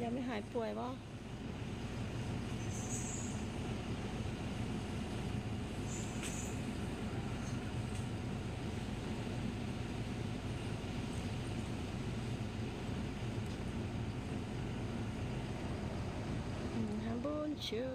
ยังไม่หายป่วยบ่ฮัมบูนเชื่อ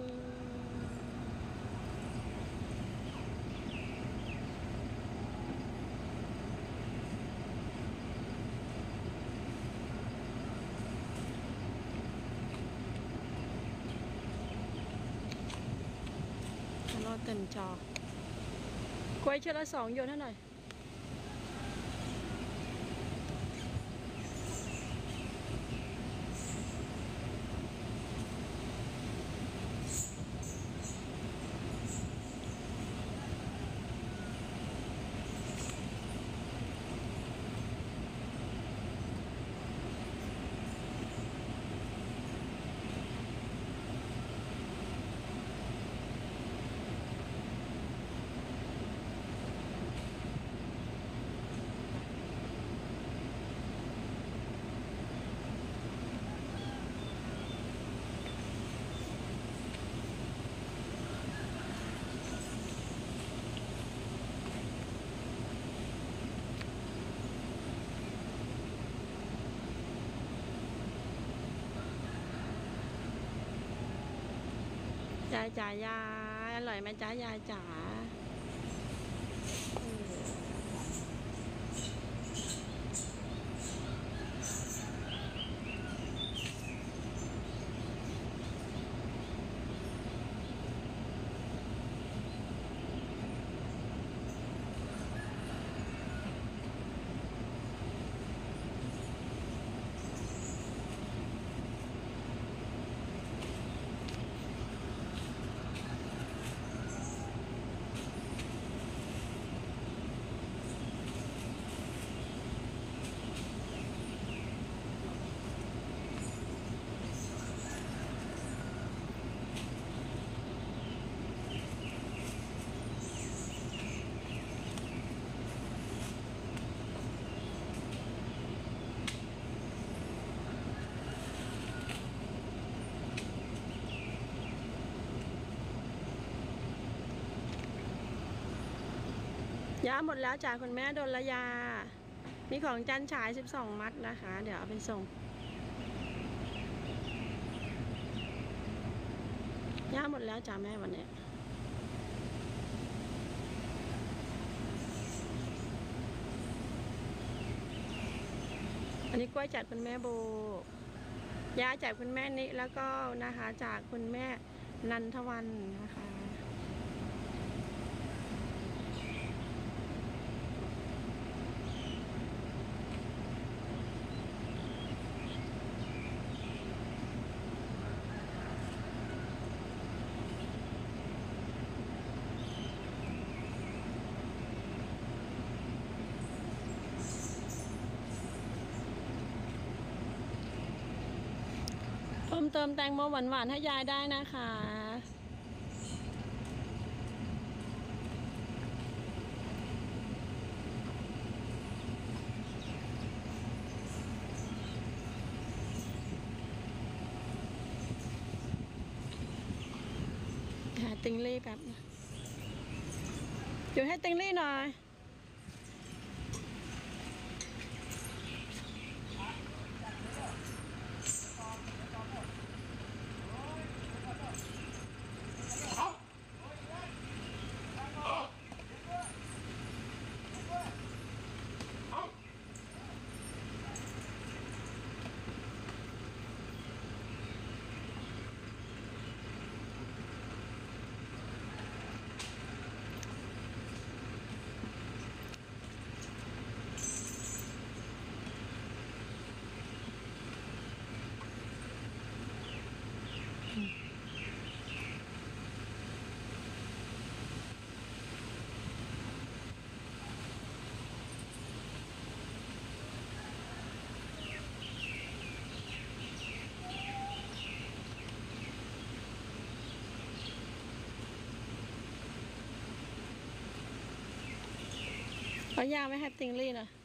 รอเต็มจอกล้วยเชือกละ2 โยนให้หน่อยยายจ๋ายายอร่อยไหมจ๊ะยายจ๋ายาหมดแล้วจากคุณแม่ดลยามีของจันฉาย12 มัดนะคะเดี๋ยวเอาไปส่งยาหมดแล้วจ้าแม่วันนี้อันนี้กล้วยจัดคุณแม่โบยาจากคุณแม่นิแล้วก็นะคะจากคุณแม่นันทวันนะคะเพิ่มเติมแตงโมหวานๆให้ยายได้นะคะหาติงลี่แป๊บนะอยู่ให้ติงลี่หน่อยเอายาไม่ให้ติงลี่นะ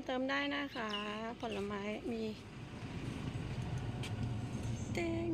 เติมได้นะคะ ผลไม้มีแตง